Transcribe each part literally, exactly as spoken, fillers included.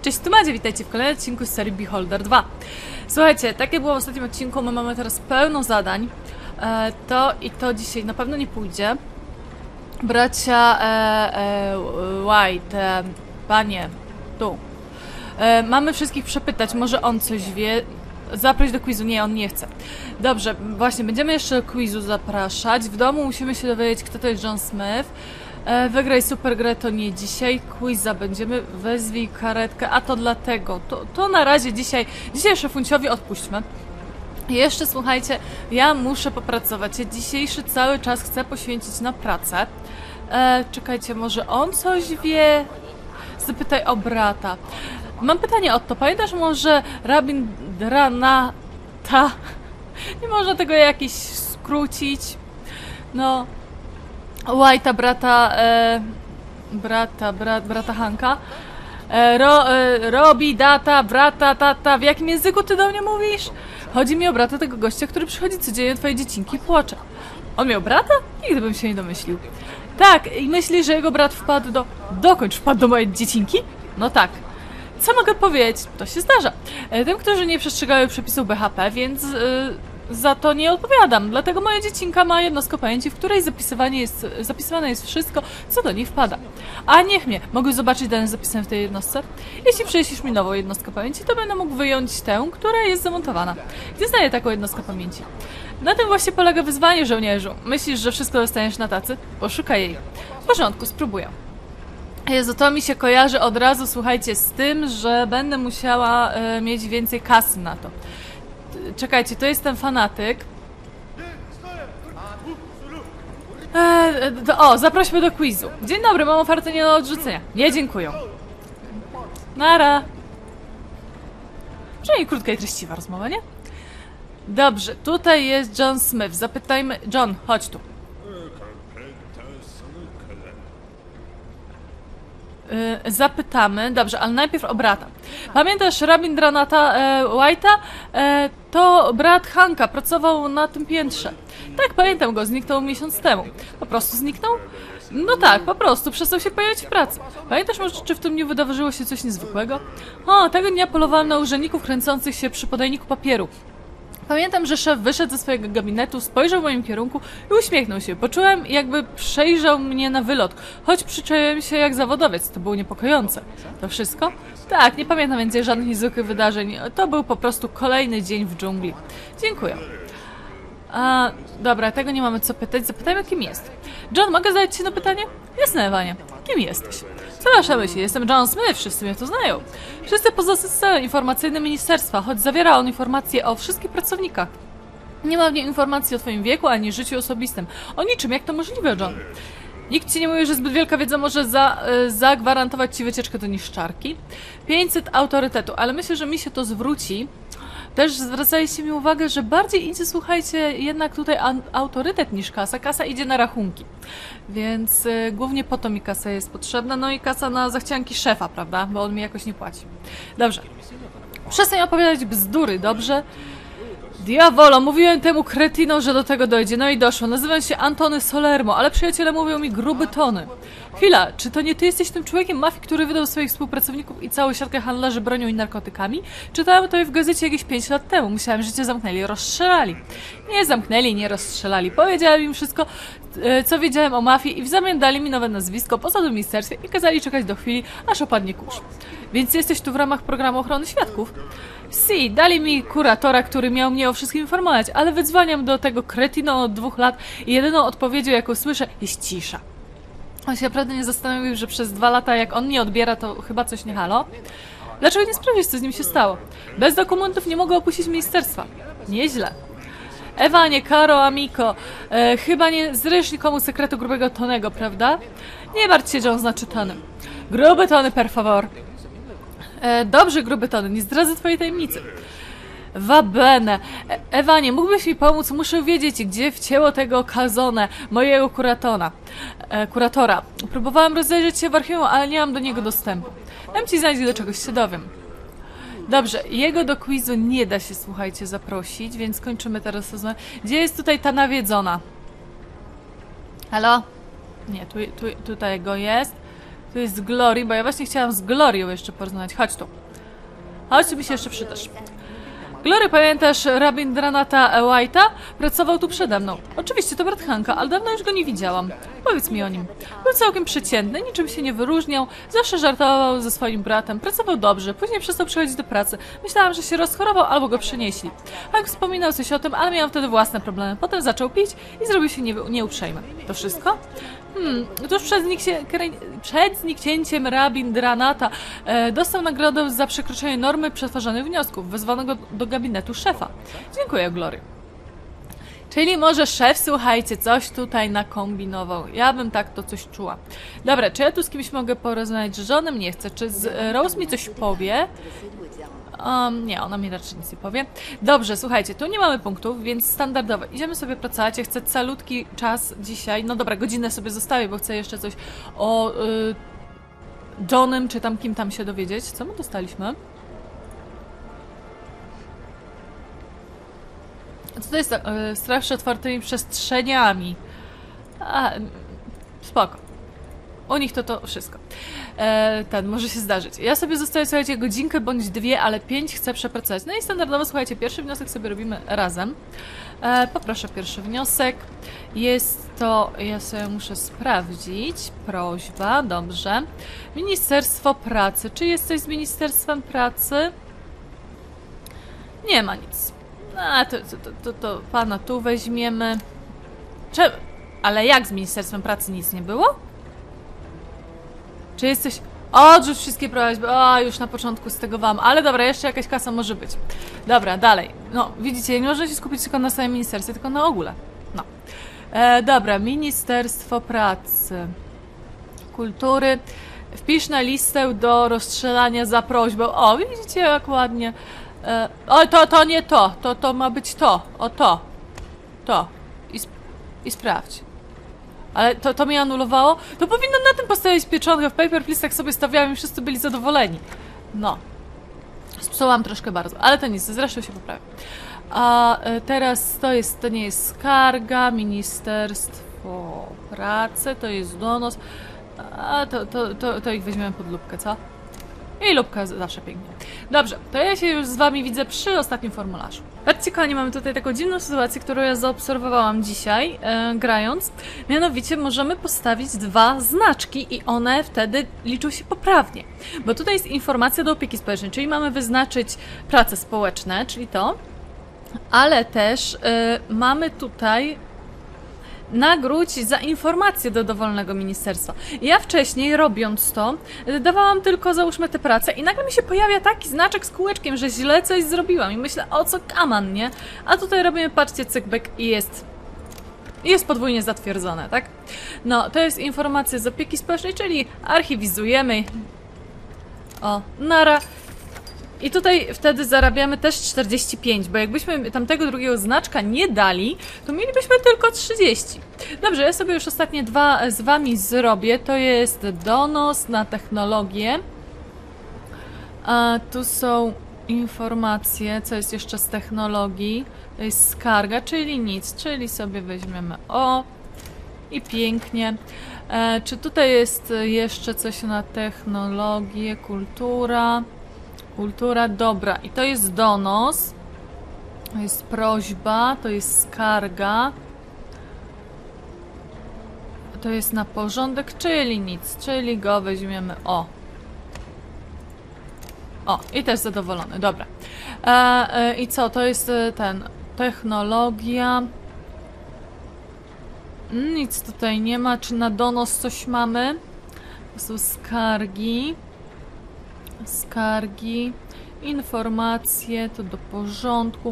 Cześć, tu Madzie, witajcie w kolejnym odcinku z serii Beholder dwa. Słuchajcie, takie było w ostatnim odcinku, my mamy teraz pełno zadań. E, to i to dzisiaj na pewno nie pójdzie. Bracia e, e, White, e, panie, tu. E, mamy wszystkich przepytać, może on coś wie. Zaproś do quizu, nie, on nie chce. Dobrze, właśnie, będziemy jeszcze do quizu zapraszać. W domu musimy się dowiedzieć, kto to jest John Smith. E, wygraj super grę, to nie dzisiaj. Quiza będziemy, wezwij karetkę, a to dlatego. To, to na razie dzisiaj, dzisiaj szefunciowi odpuśćmy. Jeszcze słuchajcie, ja muszę popracować. Ja dzisiejszy cały czas chcę poświęcić na pracę. E, czekajcie, może on coś wie? Zapytaj o brata. Mam pytanie o to. Pamiętasz może Rabin Dranata? Nie można tego jakiś skrócić. No. White'a brata, e, brata, brat, brata Hanka. E, ro, e, Robi, data, brata, tata. W jakim języku ty do mnie mówisz? Chodzi mi o brata tego gościa, który przychodzi codziennie do twojej dziecinki i płacze. On miał brata? Nigdy bym się nie domyślił. Tak, i myśli, że jego brat wpadł do... Dokończ, wpadł do mojej dziecinki? No tak. Co mogę powiedzieć? To się zdarza. E, tym, którzy nie przestrzegają przepisów B H P, więc... E, za to nie odpowiadam, dlatego moja dziecinka ma jednostkę pamięci, w której zapisywanie jest, zapisywane jest wszystko, co do niej wpada. A niech mnie, mogę zobaczyć dane zapisane w tej jednostce? Jeśli przyjeślisz mi nową jednostkę pamięci, to będę mógł wyjąć tę, która jest zamontowana. Gdzie znajdę taką jednostkę pamięci? Na tym właśnie polega wyzwanie, żołnierzu. Myślisz, że wszystko dostaniesz na tacy? Poszukaj jej. W porządku, spróbuję. Jezu, to mi się kojarzy od razu, słuchajcie, z tym, że będę musiała e, mieć więcej kasy na to. Czekajcie, to jest ten fanatyk. Eee, do, o, zaprośmy do quizu. Dzień dobry, mam ofertę nie do odrzucenia. Nie, dziękuję. Nara. Przynajmniej krótka i treściwa rozmowa, nie? Dobrze, tutaj jest John Smith. Zapytajmy... John, chodź tu. Yy, zapytamy, dobrze, ale najpierw o brata. Pamiętasz Rabindranata e, White'a? E, to brat Hanka, pracował na tym piętrze. Tak, pamiętam go, zniknął miesiąc temu. Po prostu zniknął? No tak, po prostu, przestał się pojawiać w pracy. Pamiętasz może, czy w tym dniu wydarzyło się coś niezwykłego? O, tego dnia polowałem na urzędników kręcących się przy podajniku papieru. Pamiętam, że szef wyszedł ze swojego gabinetu, spojrzał w moim kierunku i uśmiechnął się. Poczułem, jakby przejrzał mnie na wylot, choć przyczaiłem się jak zawodowiec. To było niepokojące. To wszystko? Tak, nie pamiętam więcej żadnych niezwykłych wydarzeń. To był po prostu kolejny dzień w dżungli. Dziękuję. A, dobra, tego nie mamy co pytać. Zapytajmy, kim jest. John, mogę zadać ci jedno pytanie? Jasne, Ewanie. Kim jesteś? Zapraszamy się, jestem John Smith, wszyscy mnie to znają. Wszyscy poza systemem informacyjnym ministerstwa, choć zawiera on informacje o wszystkich pracownikach. Nie ma w niej informacji o twoim wieku, ani życiu osobistym. O niczym, jak to możliwe, John? Nikt ci nie mówi, że zbyt wielka wiedza może za, y, zagwarantować ci wycieczkę do niszczarki. pięćset autorytetu, ale myślę, że mi się to zwróci. Też zwracaliście mi uwagę, że bardziej idzie, słuchajcie, jednak tutaj autorytet niż kasa. Kasa idzie na rachunki. Więc y, głównie po to mi kasa jest potrzebna. No i kasa na zachcianki szefa, prawda? Bo on mi jakoś nie płaci. Dobrze. Przestań opowiadać bzdury, dobrze? Diawolo, mówiłem temu kretynom, że do tego dojdzie. No i doszło. Nazywam się Antony Solermo, ale przyjaciele mówią mi gruby Tony. Chwila, czy to nie ty jesteś tym człowiekiem mafii, który wydał swoich współpracowników i całą siatkę handlarzy bronią i narkotykami? Czytałem to w gazecie jakieś pięć lat temu. Myślałem, że cię zamknęli i rozstrzelali. Nie zamknęli, nie rozstrzelali. Powiedziałem im wszystko, co wiedziałem o mafii i w zamian dali mi nowe nazwisko, posady w ministerstwie i kazali czekać do chwili, aż opadnie kurz. Więc jesteś tu w ramach programu ochrony świadków? Si, dali mi kuratora, który miał mnie o wszystkim informować, ale wydzwaniam do tego kretyna od dwóch lat i jedyną odpowiedzią, jaką słyszę, jest cisza. On się naprawdę nie zastanowił, że przez dwa lata, jak on nie odbiera, to chyba coś nie halo. Dlaczego nie sprawdzisz, co z nim się stało? Bez dokumentów nie mogę opuścić ministerstwa. Nieźle. Ewanie, Caro, Amico, e, chyba nie zrysz nikomu sekretu grubego Tonego, prawda? Nie martw się, John, znaczy Tony. Gruby Tony, per favor. E, dobrze, gruby Tony, nie zdradzę twojej tajemnicy. Va bene. E, Ewanie, mógłbyś mi pomóc? Muszę wiedzieć, gdzie wcięło tego Calzone, mojego kuratona. E, kuratora. Próbowałam rozejrzeć się w archiwum, ale nie mam do niego dostępu. Dam ci znać, do czegoś się dowiem. Dobrze, jego do quizu nie da się, słuchajcie, zaprosić, więc kończymy teraz rozmowę. Gdzie jest tutaj ta nawiedzona? Halo? Nie, tu, tu, tutaj go jest. Tu jest Glory, bo ja właśnie chciałam z Glorią jeszcze porozmawiać. Chodź tu. Chodź, tu mi się jeszcze przydasz. Glory, pamiętasz Rabindranatha White'a? Pracował tu przede mną. Oczywiście to brat Hanka, ale dawno już go nie widziałam. Powiedz mi o nim. Był całkiem przeciętny, niczym się nie wyróżniał, zawsze żartował ze swoim bratem, pracował dobrze, później przestał przychodzić do pracy. Myślałam, że się rozchorował albo go przenieśli. Hank wspominał coś o tym, ale miał wtedy własne problemy. Potem zaczął pić i zrobił się nie, nieuprzejmy. To wszystko? Hmm, tuż przed, znikcie, przed zniknięciem Rabindranatha e, dostał nagrodę za przekroczenie normy przetwarzanych wniosków. Wezwano go do gabinetu szefa. Dziękuję, Glory. Czyli może szef, słuchajcie, coś tutaj nakombinował. Ja bym tak to coś czuła. Dobra, czy ja tu z kimś mogę porozmawiać? Z żonem nie chcę. Czy z Rose mi coś powie? Um, nie, ona mi raczej nic nie powie. Dobrze, słuchajcie, tu nie mamy punktów, więc standardowo. Idziemy sobie pracować. Ja chcę calutki czas dzisiaj. No dobra, godzinę sobie zostawię, bo chcę jeszcze coś o y, Johnem, czy tam kim tam się dowiedzieć. Co my dostaliśmy? Co to jest y, strach przed otwartymi przestrzeniami? A, spoko. U nich to to wszystko. E, ten, może się zdarzyć. Ja sobie zostaję, słuchajcie, godzinkę bądź dwie, ale pięć chcę przepracować. No i standardowo, słuchajcie, pierwszy wniosek sobie robimy razem. E, poproszę pierwszy wniosek. Jest to, ja sobie muszę sprawdzić, prośba, dobrze. Ministerstwo Pracy. Czy jest coś z Ministerstwem Pracy? Nie ma nic. A, to, to, to, to pana tu weźmiemy. Czemu? Ale jak z Ministerstwem Pracy nic nie było? Czy jesteś... Odrzuć wszystkie prośby. O, już na początku z tego wam. Ale dobra, jeszcze jakaś kasa może być. Dobra, dalej. No, widzicie, nie można się skupić tylko na samym ministerstwie, tylko na ogóle. No. E, dobra, Ministerstwo Pracy. Kultury. Wpisz na listę do rozstrzelania za prośbą. O, widzicie, jak ładnie. E, o, to, to nie to. To, to ma być to. O, to. To. I, sp i sprawdź. Ale to, to mnie anulowało? To powinno na tym postawić pieczątkę. W Paper Please tak sobie stawiałem i wszyscy byli zadowoleni. No. Spsułam troszkę bardzo, ale to nic, zresztą się poprawi. A teraz to jest, to nie jest skarga, Ministerstwo Pracy, to jest donos. A to, to, to, to ich weźmiemy pod lupkę, co? I lubka zawsze pięknie. Dobrze, to ja się już z wami widzę przy ostatnim formularzu. Patrzcie, kochani, mamy tutaj taką dziwną sytuację, którą ja zaobserwowałam dzisiaj, e, grając. Mianowicie możemy postawić dwa znaczki i one wtedy liczą się poprawnie. Bo tutaj jest informacja do opieki społecznej, czyli mamy wyznaczyć prace społeczne, czyli to, ale też e, mamy tutaj nagródź za informację do dowolnego ministerstwa. Ja wcześniej, robiąc to, dawałam tylko, załóżmy, tę pracę i nagle mi się pojawia taki znaczek z kółeczkiem, że źle coś zrobiłam i myślę, o co kaman, nie? A tutaj robimy, patrzcie, cykbek i jest jest podwójnie zatwierdzone, tak? No, to jest informacja z opieki społecznej, czyli archiwizujemy. O, nara. I tutaj wtedy zarabiamy też czterdzieści pięć, bo jakbyśmy tamtego drugiego znaczka nie dali, to mielibyśmy tylko trzydzieści. Dobrze, ja sobie już ostatnie dwa z wami zrobię. To jest donos na technologię. A tu są informacje, co jest jeszcze z technologii. To jest skarga, czyli nic, czyli sobie weźmiemy o i pięknie. E, czy tutaj jest jeszcze coś na technologię, kultura? Kultura, dobra. I to jest donos. To jest prośba, to jest skarga. To jest na porządek, czyli nic, czyli go weźmiemy o. O, i też zadowolony, dobra. E, e, I co, to jest ten, technologia. Nic tutaj nie ma, czy na donos coś mamy? To są skargi. Skargi, informacje, to do porządku.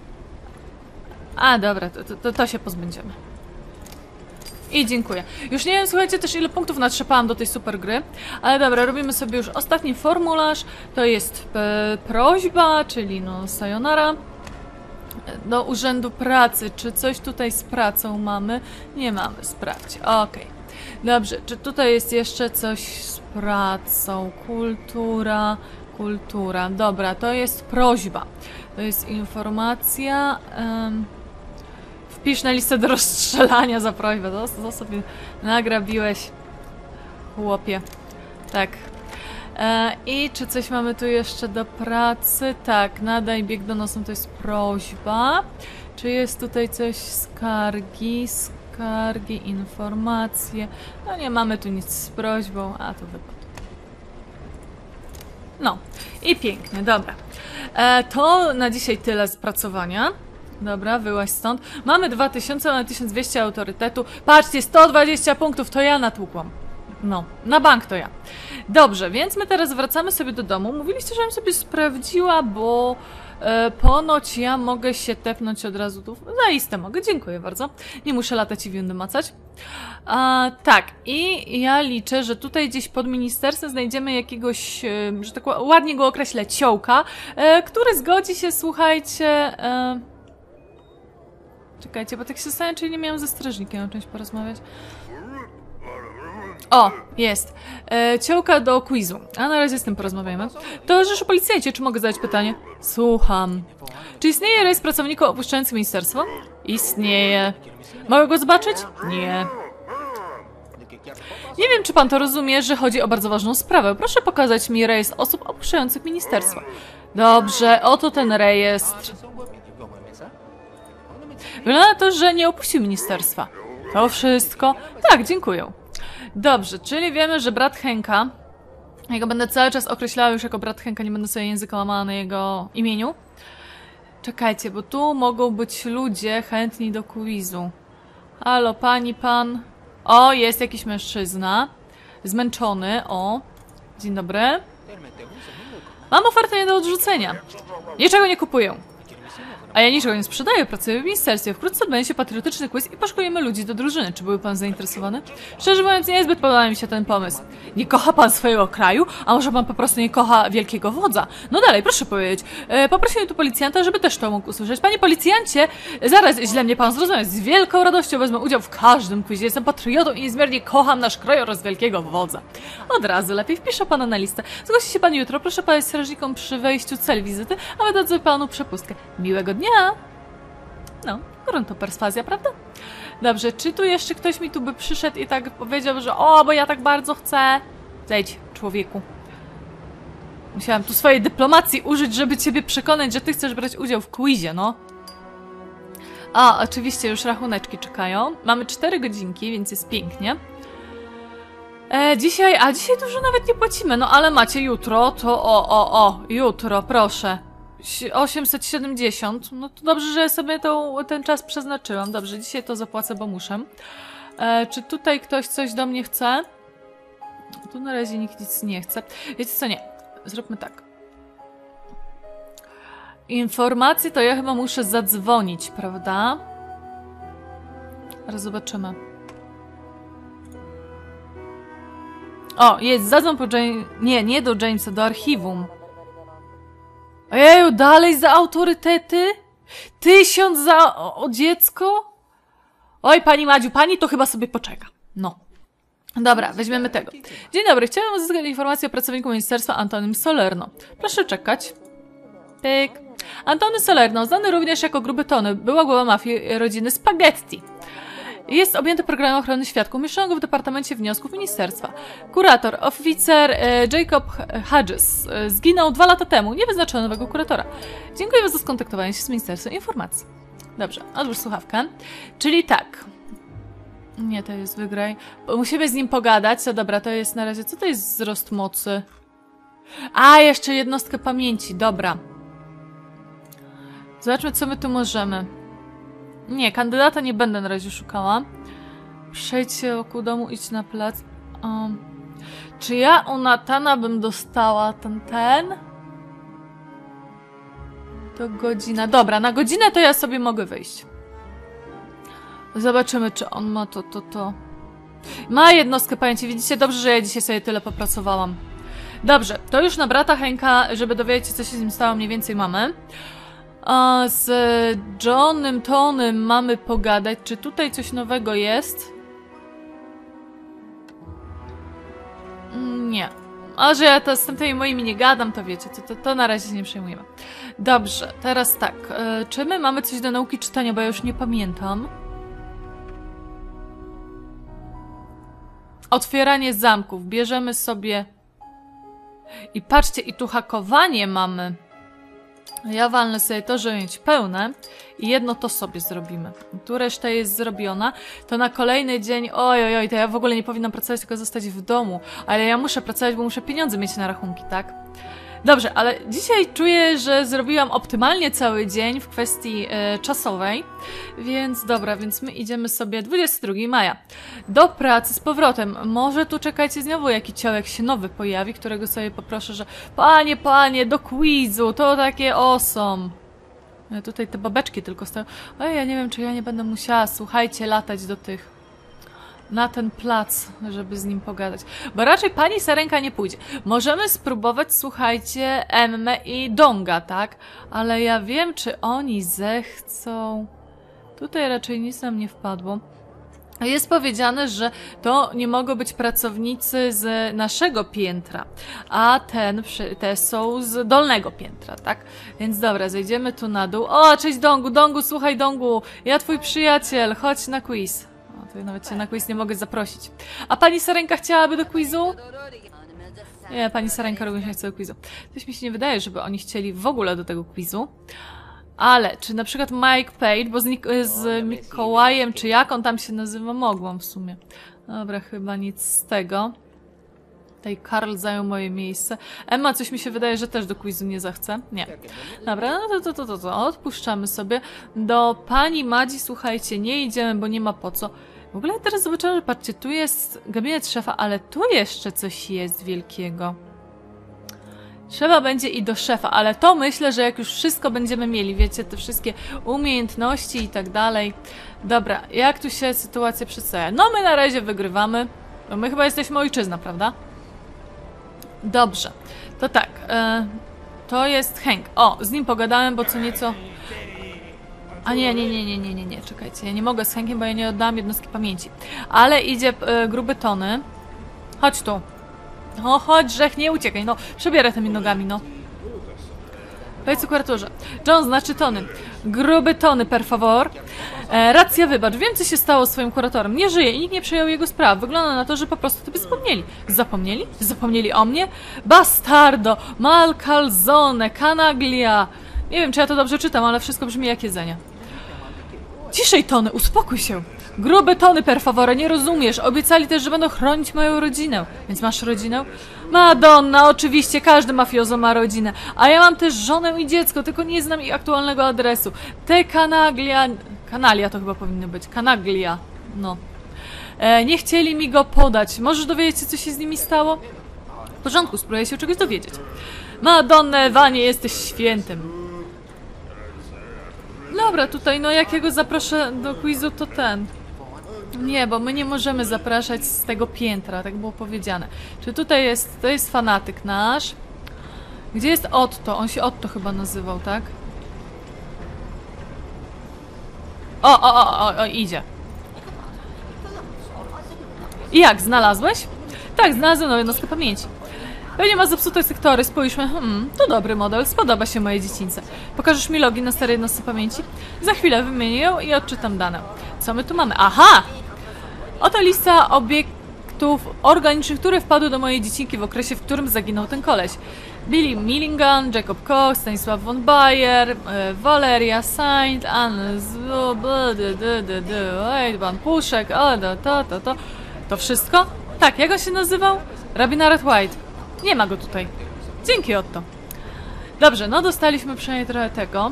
A, dobra, to, to, to się pozbędziemy. I dziękuję. Już nie wiem, słuchajcie, też ile punktów natrzepałam do tej super gry. Ale dobra, robimy sobie już ostatni formularz. To jest e, prośba, czyli no sayonara. Do Urzędu Pracy. Czy coś tutaj z pracą mamy? Nie mamy, sprawdź. Okej. Okay. Dobrze, czy tutaj jest jeszcze coś z pracą? Kultura, kultura. Dobra, to jest prośba. To jest informacja. Um, wpisz na listę do rozstrzelania za prośbę. To, to sobie nagrabiłeś, chłopie. Tak. E, I czy coś mamy tu jeszcze do pracy? Tak, nadaj bieg donosem, to jest prośba. Czy jest tutaj coś? Skargi, skargi, informacje. No nie mamy tu nic z prośbą, a to wypadło. No i pięknie, dobra. E, to na dzisiaj tyle z pracowania. Dobra, wyłaź stąd. Mamy dwa tysiące, mamy tysiąc dwieście autorytetu. Patrzcie, sto dwadzieścia punktów, to ja natłukłam. No, na bank to ja. Dobrze, więc my teraz wracamy sobie do domu. Mówiliście, żebym sobie sprawdziła, bo e, ponoć ja mogę się tepnąć od razu tu. Zaiste mogę, dziękuję bardzo. Nie muszę latać i windy macać. A, tak, i ja liczę, że tutaj gdzieś pod ministerstwem znajdziemy jakiegoś, e, że tak ładnie go określę, ciołka, e, który zgodzi się, słuchajcie... E, czekajcie, bo tak się stanie, czyli nie miałam ze strażnikiem o czymś porozmawiać. O, jest. E, ciołka do quizu. A na razie z tym porozmawiamy. Towarzyszu policjancie, czy mogę zadać pytanie? Słucham. Czy istnieje rejestr pracowników opuszczających ministerstwo? Istnieje. Mogę go zobaczyć? Nie. Nie wiem, czy pan to rozumie, że chodzi o bardzo ważną sprawę. Proszę pokazać mi rejestr osób opuszczających ministerstwo. Dobrze, oto ten rejestr. Wygląda na to, że nie opuścił ministerstwa. To wszystko? Tak, dziękuję. Dobrze, czyli wiemy, że brat Henka, ja go będę cały czas określała już jako brat Henka, nie będę sobie języka łamała na jego imieniu. Czekajcie, bo tu mogą być ludzie chętni do quizu. Halo, pani, pan. O, jest jakiś mężczyzna. Zmęczony, o. Dzień dobry. Mam ofertę nie do odrzucenia. Niczego nie kupuję. A ja niczego nie sprzedaję, pracuję w ministerstwie. Wkrótce odbędzie się patriotyczny quiz i poszkolimy ludzi do drużyny. Czy byłby pan zainteresowany? Szczerze mówiąc, niezbyt podoba mi się ten pomysł. Nie kocha pan swojego kraju? A może pan po prostu nie kocha wielkiego wodza? No dalej, proszę powiedzieć. E, poprosiłem tu policjanta, żeby też to mógł usłyszeć. Panie policjancie, zaraz źle mnie pan zrozumie. Z wielką radością wezmę udział w każdym quizie. Jestem patriotą i niezmiernie kocham nasz kraj oraz wielkiego wodza. Od razu lepiej wpiszę pana na listę. Zgłosi się pan jutro. Proszę powiedzieć strażnikom przy wejściu cel wizyty, a wydadzę panu przepustkę. Miłego dnia! No, gruntu perswazja, prawda? Dobrze, czy tu jeszcze ktoś mi tu by przyszedł i tak powiedział, że o, bo ja tak bardzo chcę. Zejdź, człowieku. Musiałam tu swojej dyplomacji użyć, żeby ciebie przekonać, że ty chcesz brać udział w quizie, no. A, oczywiście już rachuneczki czekają. Mamy cztery godzinki, więc jest pięknie. E, dzisiaj, a dzisiaj dużo nawet nie płacimy, no ale macie jutro, to o, o, o, jutro, proszę. osiemset siedemdziesiąt, no to dobrze, że sobie tą, ten czas przeznaczyłam. Dobrze, dzisiaj to zapłacę, bo muszę. E, czy tutaj ktoś coś do mnie chce? Tu na razie nikt nic nie chce. Wiecie co, nie. Zróbmy tak. Informacje to ja chyba muszę zadzwonić, prawda? Zaraz zobaczymy. O, jest, zadzwoń po James... Nie, nie do Jamesa, do archiwum. Ojeju, dalej za autorytety? Tysiąc za o, o dziecko? Oj, pani Madziu, pani to chyba sobie poczeka. No. Dobra, weźmiemy tego. Dzień dobry, chciałem uzyskać informację o pracowniku ministerstwa Antonym Solerno. Proszę czekać. Pyk. Antony Solerno, znany również jako Gruby Tony, była głowa mafii rodziny Spaghetti. Jest objęty programem ochrony świadków. Umieszczono go w Departamencie Wniosków Ministerstwa. Kurator, oficer e, Jacob Hodges e, zginął dwa lata temu. Nie wyznaczono nowego kuratora. Dziękuję za skontaktowanie się z Ministerstwem Informacji. Dobrze, odłóż słuchawkę. Czyli tak. Nie, to jest wygraj. Musimy z nim pogadać. Co dobra, to jest na razie... Co to jest wzrost mocy? A, jeszcze jednostkę pamięci. Dobra. Zobaczmy, co my tu możemy. Nie, kandydata nie będę na razie szukała. Przejdź się wokół domu, idź na plac. Um, czy ja u Natana bym dostała ten ten? To godzina. Dobra, na godzinę to ja sobie mogę wyjść. Zobaczymy, czy on ma to, to, to. Ma jednostkę pamięci. Widzicie, dobrze, że ja dzisiaj sobie tyle popracowałam. Dobrze, to już na brata Henka, żeby dowiedzieć się, co się z nim stało, mniej więcej mamy. A z Johnem Tonym mamy pogadać. Czy tutaj coś nowego jest? Nie. A że ja to z tymi moimi nie gadam, to wiecie, to, to, to na razie się nie przejmujemy. Dobrze, teraz tak. E, czy my mamy coś do nauki czytania, bo ja już nie pamiętam. Otwieranie zamków. Bierzemy sobie I patrzcie, i tu hakowanie mamy. Ja walnę sobie to, żeby mieć pełne i jedno to sobie zrobimy. Tu reszta jest zrobiona. To na kolejny dzień, oj, oj, oj, to ja w ogóle nie powinnam pracować, tylko zostać w domu. Ale ja muszę pracować, bo muszę pieniądze mieć na rachunki, tak? Dobrze, ale dzisiaj czuję, że zrobiłam optymalnie cały dzień w kwestii e, czasowej, więc dobra, więc my idziemy sobie dwudziestego drugiego maja do pracy z powrotem. Może tu czekajcie, znowu jakiś ciołek się nowy pojawi, którego sobie poproszę, że panie, panie, do quizu, to takie awesome. Ja tutaj te babeczki tylko stoją. Oj, ja nie wiem, czy ja nie będę musiała, słuchajcie, latać do tych... na ten plac, żeby z nim pogadać. Bo raczej pani Sarenka nie pójdzie. Możemy spróbować, słuchajcie, Emmę i Donga, tak? Ale ja wiem, czy oni zechcą... Tutaj raczej nic nam nie wpadło. Jest powiedziane, że to nie mogą być pracownicy z naszego piętra, a ten, te są z dolnego piętra, tak? Więc dobra, zejdziemy tu na dół. O, cześć Dongu, Dongu, słuchaj Dongu, ja twój przyjaciel, chodź na quiz. O, to nawet cię na quiz nie mogę zaprosić. A pani Sarenka chciałaby do quizu? Nie, pani Sarenka również nie chce do quizu. Coś mi się nie wydaje, żeby oni chcieli w ogóle do tego quizu. Ale, czy na przykład Mike Page, bo z, Nik z Mikołajem, czy jak on tam się nazywa, mogłam w sumie. Dobra, chyba nic z tego. Tutaj Karl zajął moje miejsce. Emma, coś mi się wydaje, że też do quizu nie zachce. Nie. Dobra, no to, to, to, to, to. Odpuszczamy sobie. Do pani Madzi, słuchajcie, nie idziemy, bo nie ma po co. W ogóle teraz zobaczyłam, że patrzcie, tu jest gabinet szefa, ale tu jeszcze coś jest wielkiego. Trzeba będzie i do szefa, ale to myślę, że jak już wszystko będziemy mieli, wiecie, te wszystkie umiejętności i tak dalej. Dobra, jak tu się sytuacja przedstawia? No my na razie wygrywamy. No my chyba jesteśmy ojczyzna, prawda? Dobrze, to tak. E, to jest Hank. O, z nim pogadałem, bo co nieco... A nie, nie, nie, nie, nie, nie, nie, czekajcie. Ja nie mogę z Hankiem, bo ja nie oddałam jednostki pamięci. Ale idzie e, gruby Tony. Chodź tu. No chodź, Rzech, nie uciekaj, no. Przebierę tymi nogami, no. Powiedz kuratorze. John, znaczy Tony. Gruby Tony, per favor. E, racja, wybacz. Wiem, co się stało z swoim kuratorem. Nie żyje i nikt nie przejął jego spraw. Wygląda na to, że po prostu tobie zapomnieli. Zapomnieli? Zapomnieli o mnie? Bastardo, mal calzone, canaglia. Nie wiem, czy ja to dobrze czytam, ale wszystko brzmi jak jedzenie. Ciszej, Tony, uspokój się. Grube Tony, per favore, nie rozumiesz. Obiecali też, że będą chronić moją rodzinę. Więc masz rodzinę? Madonna, oczywiście, każdy mafiozo ma rodzinę. A ja mam też żonę i dziecko, tylko nie znam ich aktualnego adresu. Te kanaglia... Kanalia to chyba powinno być. Kanaglia. No. E, nie chcieli mi go podać. Możesz dowiedzieć się, co się z nimi stało? W porządku, spróbuję się czegoś dowiedzieć. Madonna, Ewanie, jesteś świętym. Dobra, tutaj, no jak ja go zaproszę do quizu, to ten... Nie, bo my nie możemy zapraszać z tego piętra, tak było powiedziane. Czy tutaj jest, to jest fanatyk nasz. Gdzie jest Otto? On się Otto chyba nazywał, tak? O, o, o, o, o idzie. I jak, znalazłeś? Tak, znalazłem nową jednostkę pamięci. Pewnie ma zepsute sektory, spójrzmy. Hmm, to dobry model, spodoba się mojej dziecince. Pokażesz mi login na starej jednostce pamięci? Za chwilę wymienię ją i odczytam dane. Co my tu mamy? Aha! Oto lista obiektów organicznych, które wpadły do mojej dziecinki w okresie, w którym zaginął ten koleś. Billy Milligan, Jacob Koch, Stanisław von Bayer, Valeria Saint, Anne Pan Puszek, o, to, to, to, to. To wszystko? Tak, jak on się nazywał? Rabinowitz White. Nie ma go tutaj. Dzięki, Otto. Dobrze, no dostaliśmy przynajmniej trochę tego.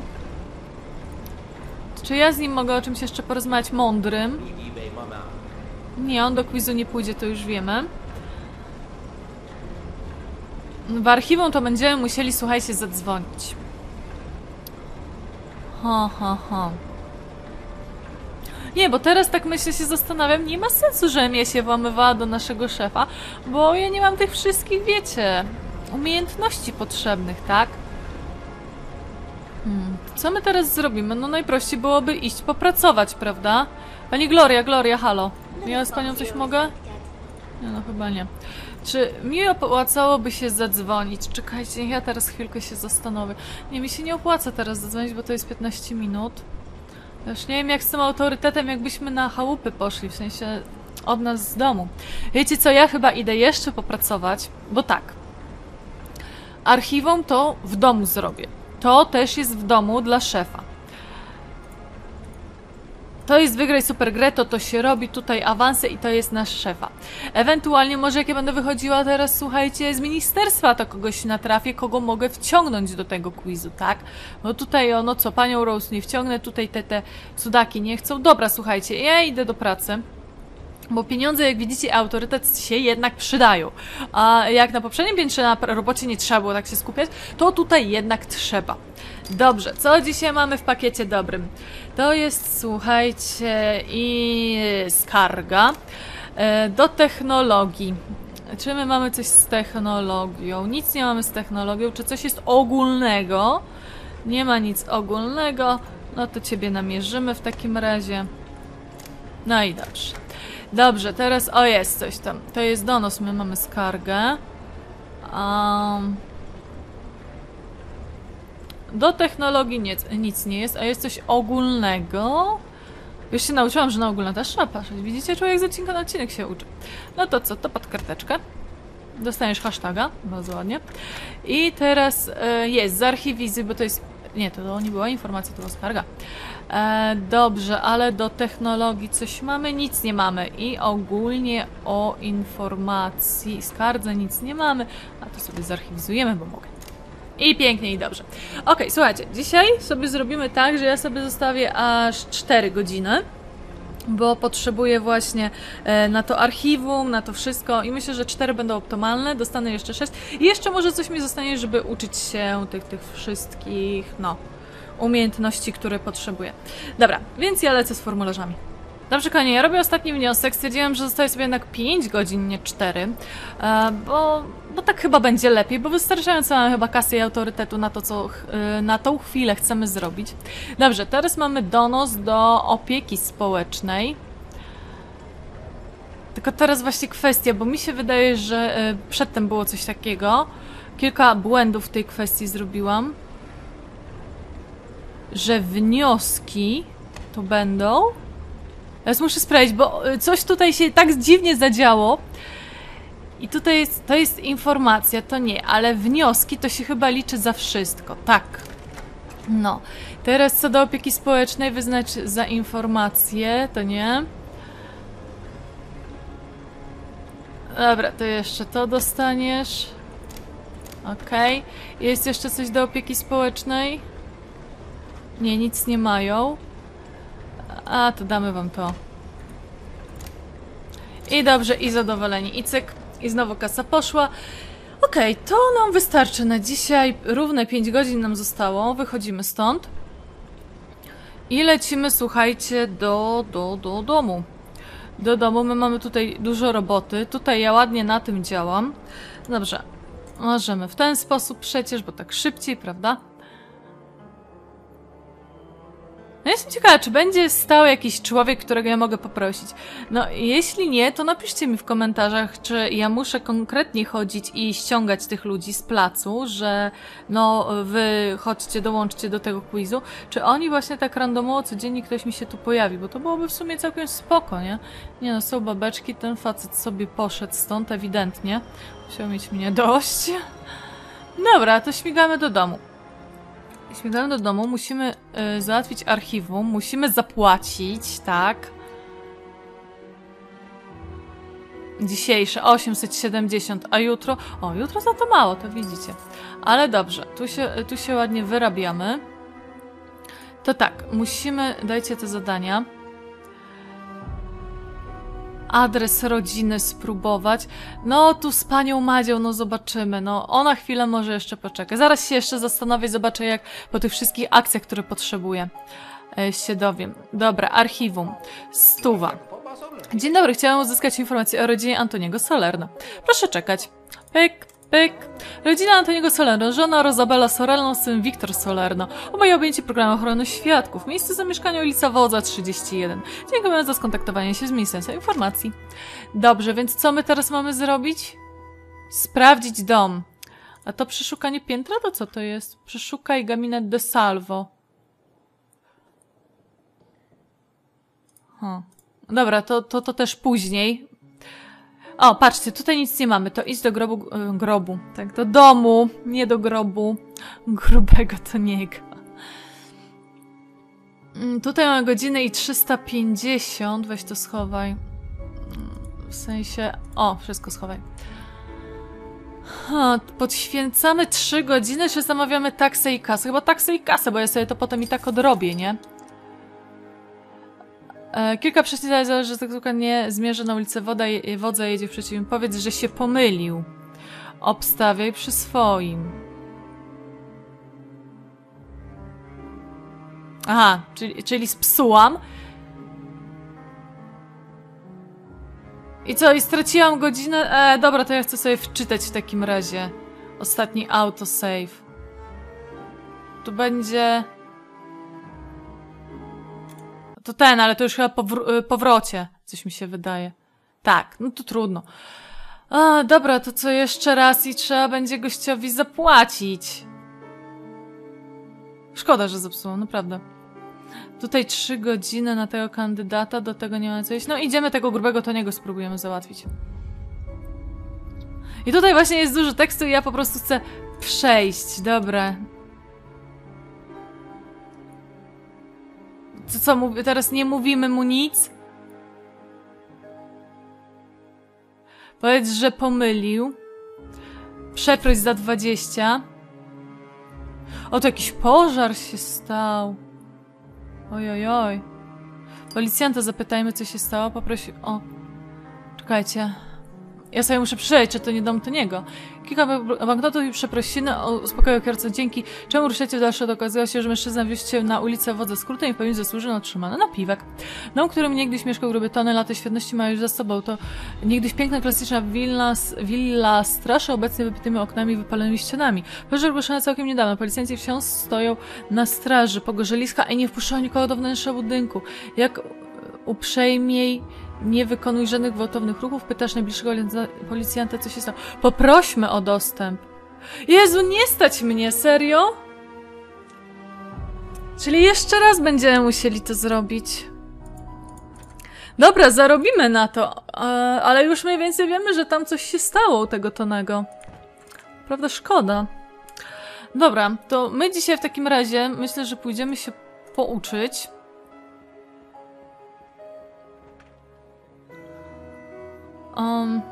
Czy ja z nim mogę o czymś jeszcze porozmawiać mądrym? Nie, on do quizu nie pójdzie, to już wiemy. W archiwum to będziemy musieli, słuchajcie, zadzwonić. Ha, ha, ha. Nie, bo teraz tak myślę, się zastanawiam, nie ma sensu, żebym ja się włamywała do naszego szefa, bo ja nie mam tych wszystkich, wiecie, umiejętności potrzebnych, tak? Hmm. Co my teraz zrobimy? No najprościej byłoby iść popracować, prawda? Pani Gloria, Gloria, halo. Ja z panią coś mogę? Nie, no chyba nie. Czy mi opłacałoby się zadzwonić? Czekajcie, ja teraz chwilkę się zastanowię. Nie, mi się nie opłaca teraz zadzwonić, bo to jest piętnaście minut. Już nie wiem, jak z tym autorytetem, jakbyśmy na chałupy poszli, w sensie od nas z domu. Wiecie co, ja chyba idę jeszcze popracować, bo tak. Archiwum to w domu zrobię. To też jest w domu dla szefa. To jest wygraj super grę, to to się robi, tutaj awanse i to jest nasz szefa. Ewentualnie może jak ja będę wychodziła teraz, słuchajcie, z ministerstwa, to kogoś natrafię, kogo mogę wciągnąć do tego quizu, tak? No tutaj ono co, panią Rose nie wciągnę, tutaj te, te cudaki nie chcą. Dobra, słuchajcie, ja idę do pracy. Bo pieniądze, jak widzicie, autorytet się jednak przydają. A jak na poprzednim piętrze na robocie nie trzeba było tak się skupiać, to tutaj jednak trzeba. Dobrze, co dzisiaj mamy w pakiecie dobrym? To jest, słuchajcie, i skarga do technologii. Czy my mamy coś z technologią? Nic nie mamy z technologią. Czy coś jest ogólnego? Nie ma nic ogólnego. No to ciebie namierzymy w takim razie. No i dobrze. Dobrze, teraz, o jest coś tam. To jest donos, my mamy skargę. Um, do technologii nic, nic nie jest, a jest coś ogólnego. Już się nauczyłam, że na ogólne też trzeba patrzeć. Widzicie, człowiek z odcinka na odcinek się uczy. No to co, to pod karteczkę. Dostaniesz hashtaga, bardzo ładnie. I teraz y, jest, zarchiwizuj, bo to jest... Nie, to nie była informacja, to była skarga. E, dobrze, ale do technologii coś mamy? Nic nie mamy. I ogólnie o informacji skardze nic nie mamy. A to sobie zarchiwizujemy, bo mogę. I pięknie, i dobrze. Ok, słuchajcie, dzisiaj sobie zrobimy tak, że ja sobie zostawię aż cztery godziny. Bo potrzebuję właśnie e, na to archiwum, na to wszystko i myślę, że cztery będą optymalne, dostanę jeszcze sześć i jeszcze może coś mi zostanie, żeby uczyć się tych, tych wszystkich, no, umiejętności, które potrzebuję. Dobra, więc ja lecę z formularzami. Dobrze, kochani, ja robię ostatni wniosek, stwierdziłam, że zostaje sobie jednak pięć godzin, nie cztery, e, bo, bo tak chyba będzie lepiej, bo wystarczająco mamy chyba kasy i autorytetu na to, co e, na tą chwilę chcemy zrobić. Dobrze, teraz mamy donos do opieki społecznej. Tylko teraz właśnie kwestia, bo mi się wydaje, że e, przedtem było coś takiego. Kilka błędów w tej kwestii zrobiłam. Że wnioski to będą... Teraz muszę sprawdzić, bo coś tutaj się tak dziwnie zadziało. I tutaj jest, to jest informacja, to nie, ale wnioski to się chyba liczy za wszystko, tak. No, teraz co do opieki społecznej wyznacz za informację, to nie. Dobra, to jeszcze to dostaniesz. Okej. Okay. Jest jeszcze coś do opieki społecznej? Nie, nic nie mają. A, to damy wam to. I dobrze, i zadowoleni. I cyk. I znowu kasa poszła. Okej, okay, to nam wystarczy na dzisiaj. Równe pięć godzin nam zostało. Wychodzimy stąd. I lecimy, słuchajcie, do, do, do domu. Do domu. My mamy tutaj dużo roboty. Tutaj ja ładnie na tym działam. Dobrze. Możemy w ten sposób przecież, bo tak szybciej, prawda? No jestem ciekawa, czy będzie stał jakiś człowiek, którego ja mogę poprosić. No jeśli nie, to napiszcie mi w komentarzach, czy ja muszę konkretnie chodzić i ściągać tych ludzi z placu, że no wy chodźcie, dołączcie do tego quizu, czy oni właśnie tak randomowo codziennie ktoś mi się tu pojawi, bo to byłoby w sumie całkiem spoko, nie? Nie no, są babeczki, ten facet sobie poszedł stąd ewidentnie. Musiał mieć mnie dość. Dobra, to śmigamy do domu. Śmigamy do domu, musimy y, załatwić archiwum, musimy zapłacić, tak. Dzisiejsze osiemset siedemdziesiąt, a jutro... O, jutro za to mało, to widzicie. Ale dobrze, tu się, tu się ładnie wyrabiamy. To tak, musimy... Dajcie te zadania. Adres rodziny spróbować. No, tu z panią Madzią, no zobaczymy. No, ona chwilę może jeszcze poczeka. Zaraz się jeszcze zastanowię, zobaczę jak po tych wszystkich akcjach, które potrzebuję, e, się dowiem. Dobra, archiwum. Stuwa. Dzień dobry, chciałam uzyskać informację o rodzinie Antoniego Solerno. Proszę czekać. Pyk, pyk. Rodzina Antoniego Solerno, żona Rosabella Solerno, syn Wiktor Solerno. Obaj objęci programem ochrony świadków. Miejsce zamieszkania ulica Wodza trzydzieści jeden. Dziękuję za skontaktowanie się z Ministerstwem Informacji. Dobrze, więc co my teraz mamy zrobić? Sprawdzić dom. A to przeszukanie piętra? To co to jest? Przeszukaj gabinet de Salvo. Hmm. Dobra, to, to, to też później. O, patrzcie, tutaj nic nie mamy. To idź do grobu... e, grobu. Tak, do domu. Nie do grobu. Grubego to niego. Mm, tutaj mamy godzinę i trzysta pięćdziesiąt. Weź to schowaj. Mm, W sensie... O, wszystko schowaj. Ha, podświęcamy trzy godziny, czy zamawiamy taksę i kasę? Chyba taksę i kasę, bo ja sobie to potem i tak odrobię, nie? E, kilka przeciwników zależy, że taksówka nie zmierzy na ulicę woda, je, wodza jedzie w przeciwnym. Powiedz, że się pomylił. Obstawiaj przy swoim. Aha, czyli, czyli spsułam. I co, i straciłam godzinę? E, dobra, to ja chcę sobie wczytać w takim razie. Ostatni autosave. Tu będzie... To ten, ale to już chyba po wr- powrocie. Coś mi się wydaje. Tak, no to trudno. A, dobra, to co jeszcze raz i trzeba będzie gościowi zapłacić. Szkoda, że zepsułam, naprawdę. Tutaj trzy godziny na tego kandydata, do tego nie ma co iść. No idziemy tego grubego Toniego spróbujemy załatwić. I tutaj właśnie jest dużo tekstu i ja po prostu chcę przejść. Dobra. To co, mów- teraz nie mówimy mu nic? Powiedz, że pomylił. Przeproś za dwadzieścia. O, to jakiś pożar się stał. Oj, oj, oj. Policjanta zapytajmy, co się stało. Poprosi... O. Czekajcie. Ja sobie muszę przejść, czy to nie dom Toniego. Kilka banknotów i przeprosiny o uspokoju kierowcę. Dzięki czemu ruszycie w dalsze, to okazało się, że mężczyzna wiózł się na ulicę Wodza Skrótem i w pełni zasłużył na otrzymany napiwek. Dom, w którym niegdyś mieszkał gruby Tony, lata świetności ma już za sobą. To niegdyś piękna, klasyczna willa, willa straszy obecnie wybitymi oknami i wypalonymi ścianami. Pożar ogłoszony całkiem niedawno. Policjanci wciąż stoją na straży pogorzeliska i nie wpuszczają nikogo do wnętrza budynku. Jak uprzejmiej nie wykonuj żadnych gwałtownych ruchów, pytasz najbliższego policjanta, co się stało. Poprośmy o dostęp. Jezu, nie stać mnie, serio? Czyli jeszcze raz będziemy musieli to zrobić. Dobra, zarobimy na to, ale już mniej więcej wiemy, że tam coś się stało u tego Tonego. Prawda, szkoda. Dobra, to my dzisiaj w takim razie myślę, że pójdziemy się pouczyć. Um,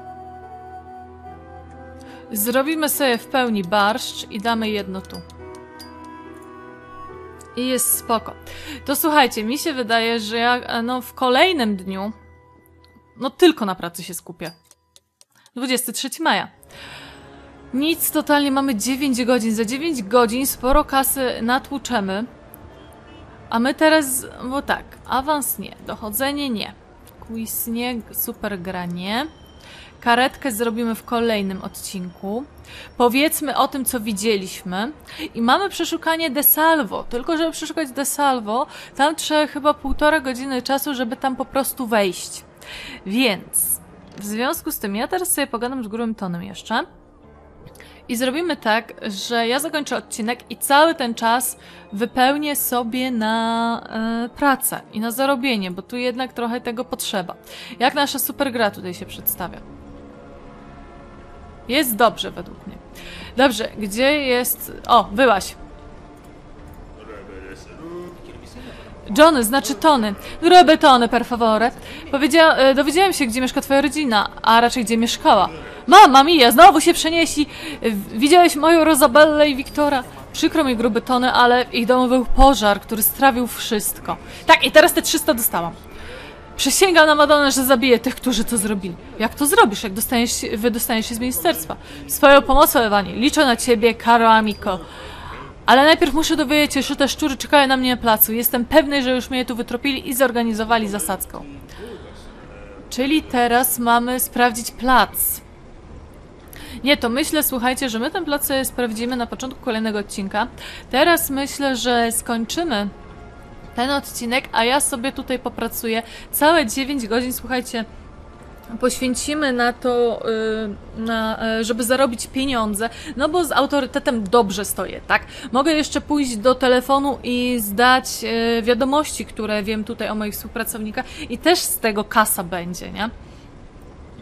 zrobimy sobie w pełni barszcz i damy jedno tu. I jest spoko. To słuchajcie, mi się wydaje, że ja no, w kolejnym dniu no tylko na pracy się skupię. dwudziestego trzeciego maja. Nic, totalnie mamy dziewięć godzin. Za dziewięć godzin sporo kasy natłuczemy. A my teraz, bo tak, awans nie, dochodzenie nie. Quiz nie, super granie. Karetkę zrobimy w kolejnym odcinku. Powiedzmy o tym, co widzieliśmy. I mamy przeszukanie DeSalvo. Tylko żeby przeszukać DeSalvo, tam trzeba chyba półtora godziny czasu, żeby tam po prostu wejść. Więc w związku z tym ja teraz sobie pogadam z grubym Tonem jeszcze. I zrobimy tak, że ja zakończę odcinek i cały ten czas wypełnię sobie na e, pracę i na zarobienie, bo tu jednak trochę tego potrzeba. Jak nasza super gra tutaj się przedstawia? Jest dobrze według mnie. Dobrze, gdzie jest... O, byłaś. Johnny, znaczy Tony. Grube Tony, per favore. Powiedzia... e, dowiedziałem się, gdzie mieszka twoja rodzina, a raczej gdzie mieszkała. Mama mia, znowu się przenieśli. Widziałeś moją Rosabellę i Wiktora? Przykro mi, gruby Tony, ale w ich domu był pożar, który strawił wszystko. Tak, i teraz te trzysta dostałam. Przysięgam na Madonnę, że zabiję tych, którzy to zrobili. Jak to zrobisz, jak dostaniesz, wydostaniesz się z ministerstwa? Swoją pomocą, Ewanie. Liczę na ciebie, caro amico. Ale najpierw muszę dowiedzieć się, że te szczury czekają na mnie na placu. Jestem pewny, że już mnie tu wytropili i zorganizowali zasadzką. Czyli teraz mamy sprawdzić plac. Nie, to myślę, słuchajcie, że my ten plac sobie sprawdzimy na początku kolejnego odcinka. Teraz myślę, że skończymy ten odcinek, a ja sobie tutaj popracuję całe dziewięć godzin, słuchajcie, poświęcimy na to, na, żeby zarobić pieniądze, no bo z autorytetem dobrze stoję, tak? Mogę jeszcze pójść do telefonu i zdać wiadomości, które wiem tutaj o moich współpracownikach i też z tego kasa będzie, nie?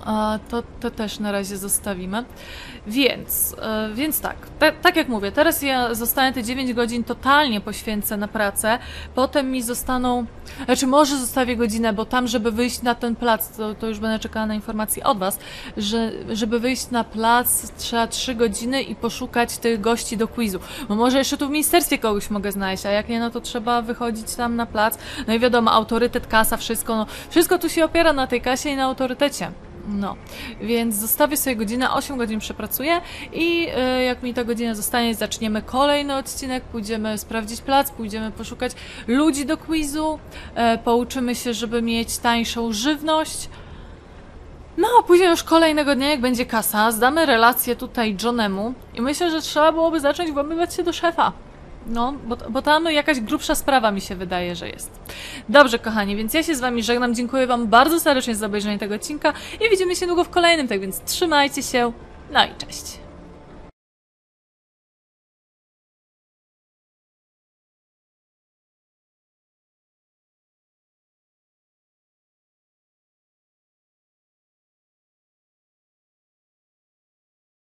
A to, to też na razie zostawimy. Więc, e, więc tak, te, tak jak mówię, teraz ja zostanę te dziewięć godzin totalnie poświęcę na pracę, potem mi zostaną, znaczy może zostawię godzinę, bo tam, żeby wyjść na ten plac, to, to już będę czekała na informacje od was, że żeby wyjść na plac trzeba trzy godziny i poszukać tych gości do quizu, bo może jeszcze tu w ministerstwie kogoś mogę znaleźć, a jak nie, no to trzeba wychodzić tam na plac, no i wiadomo, autorytet, kasa, wszystko, no wszystko tu się opiera na tej kasie i na autorytecie. No, więc zostawię sobie godzinę, osiem godzin przepracuję i y, jak mi ta godzina zostanie, zaczniemy kolejny odcinek, pójdziemy sprawdzić plac, pójdziemy poszukać ludzi do quizu, y, pouczymy się, żeby mieć tańszą żywność. No, a później już kolejnego dnia, jak będzie kasa, zdamy relację tutaj Johnemu i myślę, że trzeba byłoby zacząć włamywać się do szefa. No, bo, bo tam jakaś grubsza sprawa mi się wydaje, że jest. Dobrze, kochani, więc ja się z wami żegnam. Dziękuję wam bardzo serdecznie za obejrzenie tego odcinka i widzimy się niedługo w kolejnym, tak więc trzymajcie się. No i cześć.